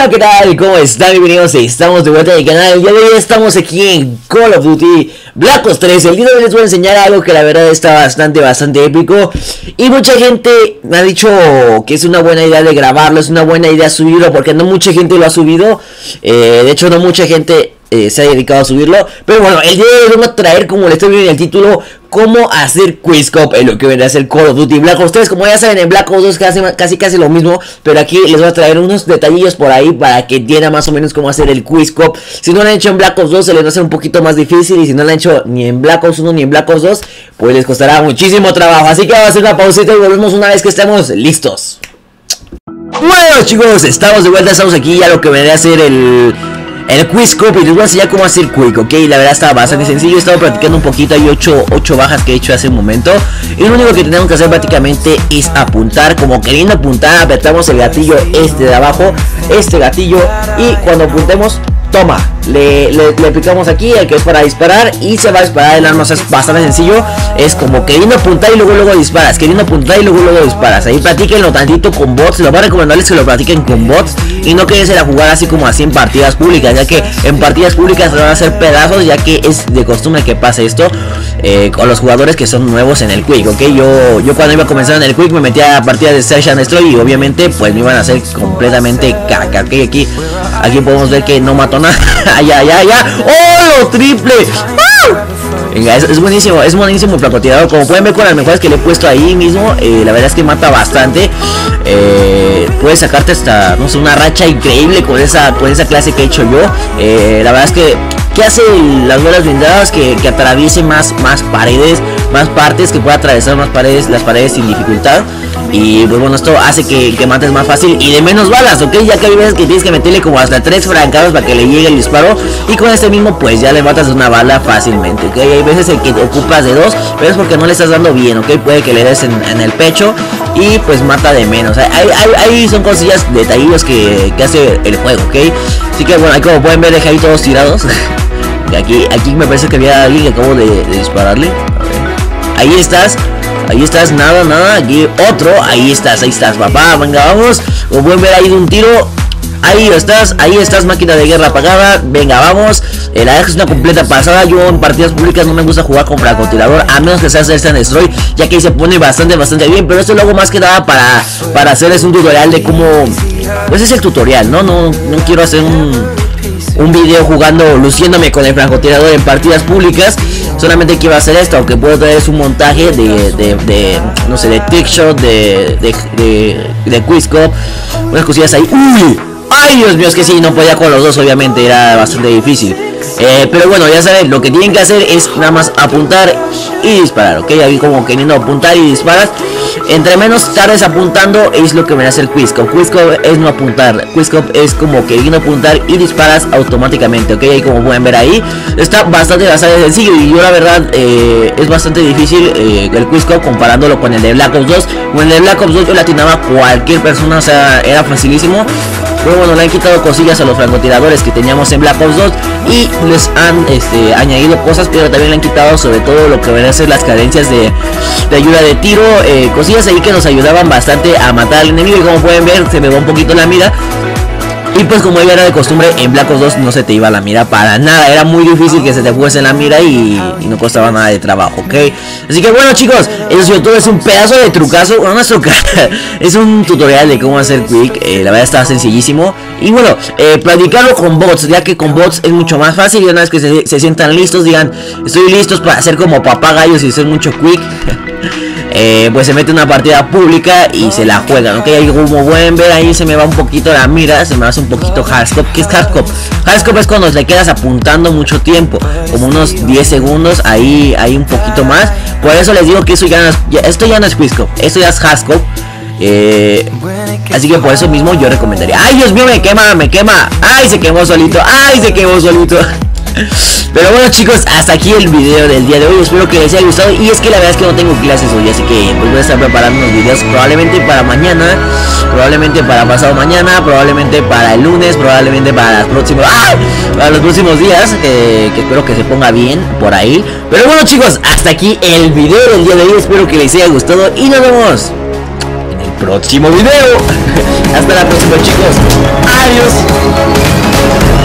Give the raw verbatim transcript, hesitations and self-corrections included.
Hola, ¿qué tal? ¿Cómo están? Bienvenidos, estamos de vuelta en el canal. El día de hoy estamos aquí en Call of Duty Black Ops tres. El día de hoy les voy a enseñar algo que la verdad está bastante, bastante épico. Y mucha gente me ha dicho que es una buena idea de grabarlo, es una buena idea subirlo, porque no mucha gente lo ha subido. eh, De hecho, no mucha gente eh, se ha dedicado a subirlo. Pero bueno, el día de hoy vamos a traer, como le estoy viendo en el título, cómo hacer Quickscope en lo que vendrá a ser Call of Duty Black Ops tres. Como ya saben, en Black Ops dos casi, casi casi lo mismo, pero aquí les voy a traer unos detallillos por ahí para que entiendan más o menos cómo hacer el Quickscope. Si no lo han hecho en Black Ops dos, se les va a hacer un poquito más difícil, y si no lo han hecho ni en Black Ops uno ni en Black Ops dos, pues les costará muchísimo trabajo. Así que vamos a hacer una pausita y volvemos una vez que estemos listos. Bueno, chicos, estamos de vuelta, estamos aquí ya lo que vendrá a ser el... el Quickscope, y les voy a enseñar cómo hacer Quick, ok. La verdad está bastante sencillo. He estado practicando un poquito. Hay ocho bajas que he hecho hace un momento, y lo único que tenemos que hacer prácticamente es apuntar. Como queriendo apuntar, apretamos el gatillo este de abajo, este gatillo, y cuando apuntemos, toma, le, le, le picamos aquí, el que es para disparar, y se va a disparar el arma. O sea, es bastante sencillo. Es como queriendo apuntar y luego luego disparas, queriendo apuntar y luego luego disparas. Ahí practíquenlo tantito con bots. Lo voy a recomendarles que lo practiquen con bots, y no queden a jugar así como así en partidas públicas, ya que en partidas públicas se van a hacer pedazos, ya que es de costumbre que pase esto eh, con los jugadores que son nuevos en el Quick, ok. Yo, yo cuando iba a comenzar en el Quick me metía a partidas de Search and Destroy, y obviamente pues me iban a hacer completamente caca, ok. Aquí, aquí podemos ver que no mató nada. Allá, allá, allá. ¡Oh, lo triple! ¡Uh! Venga, es, es buenísimo, es buenísimo el francotirador. Como pueden ver con las mejoras que le he puesto ahí mismo, eh, la verdad es que mata bastante. eh, Puedes sacarte hasta, no sé, una racha increíble con esa, con esa clase que he hecho yo. eh, La verdad es que ¿qué hace las balas blindadas? Que, que atraviese más, más paredes, más partes, que pueda atravesar más paredes, las paredes sin dificultad. Y pues bueno, esto hace que, que mates más fácil y de menos balas, ok. Ya que hay veces que tienes que meterle como hasta tres francados para que le llegue el disparo, y con este mismo pues ya le matas una bala fácilmente, ok. Hay veces en que ocupas de dos, pero es porque no le estás dando bien, ok. Puede que le des en, en el pecho y pues mata de menos. Ahí, ahí, ahí son cosillas, detallitos que, que hace el juego, ok. Así que bueno, ahí como pueden ver, dejé ahí todos tirados. Aquí, aquí me parece que había alguien que acabo de, de dispararle. Ahí estás. Ahí estás, nada, nada, aquí otro, ahí estás, ahí estás, papá, venga, vamos. Como pueden ver ahí de un tiro, ahí estás, ahí estás, máquina de guerra apagada, venga, vamos. eh, La verdad es una completa pasada. Yo en partidas públicas no me gusta jugar con francotirador, a menos que sea Search and Destroy, ya que ahí se pone bastante, bastante bien. Pero esto lo hago más que nada para, para hacerles un tutorial de cómo, pues es el tutorial, ¿no? No, no quiero hacer un... un video jugando, luciéndome con el francotirador en partidas públicas. Solamente quiero hacer esto, aunque puedo traer un montaje de, de, de no sé, de trickshot, de, de, de, de Quickscope, unas cosillas ahí. ¡Uy! ¡Ay, Dios mío! Es que sí, no podía con los dos, obviamente, era bastante difícil. Eh, pero bueno, ya saben, lo que tienen que hacer es nada más apuntar y disparar, ok. Ahí como queriendo apuntar y disparas. Entre menos tardes apuntando es lo que me hace el Quickscope. Quickscope es no apuntar, Quickscope es como queriendo apuntar y disparas automáticamente, ok. Ahí como pueden ver ahí, está bastante, bastante sencillo. Y yo la verdad eh, es bastante difícil eh, el Quickscope comparándolo con el de Black Ops dos. Con el de Black Ops dos yo le atinaba a cualquier persona, o sea, era facilísimo. Pero bueno, le han quitado cosillas a los francotiradores que teníamos en Black Ops dos, y les han este, añadido cosas, pero también le han quitado sobre todo lo que van a ser las cadencias de, de ayuda de tiro, eh, cosillas ahí que nos ayudaban bastante a matar al enemigo. Y como pueden ver, se me va un poquito la mira. Y pues como ya era de costumbre, en Black Ops dos no se te iba la mira para nada. Era muy difícil que se te fuese la mira, y, y no costaba nada de trabajo, ok. Así que bueno, chicos, eso sobre todo es un pedazo de trucazo. Bueno, no es trucazo, es un tutorial de cómo hacer Quick. eh, La verdad está sencillísimo. Y bueno, eh, practicarlo con bots, ya que con bots es mucho más fácil. Y una vez que se, se sientan listos, digan, estoy listos para hacer como papagayos y hacer mucho Quick. Eh, pues se mete una partida pública y se la juegan, ok. Ahí como pueden ver, ahí se me va un poquito la mira, se me hace un poquito hardscope. ¿Qué es hardscope? Hardscope es cuando te quedas apuntando mucho tiempo, como unos diez segundos, ahí, ahí un poquito más. Por eso les digo que eso ya no es, ya, esto ya no es Quickscope, esto ya es hardscope. Eh, así que por eso mismo yo recomendaría. ¡Ay, Dios mío, me quema, me quema! ¡Ay, se quemó solito! ¡Ay, se quemó solito! Pero bueno, chicos, hasta aquí el video del día de hoy. Espero que les haya gustado. Y es que la verdad es que no tengo clases hoy, así que pues voy a estar preparando unos videos probablemente para mañana, probablemente para pasado mañana, probablemente para el lunes, probablemente para los próximos ¡ah! para los próximos días, eh, que espero que se ponga bien por ahí. Pero bueno, chicos, hasta aquí el video del día de hoy. Espero que les haya gustado y nos vemos próximo video. Hasta la próxima, chicos. Adiós.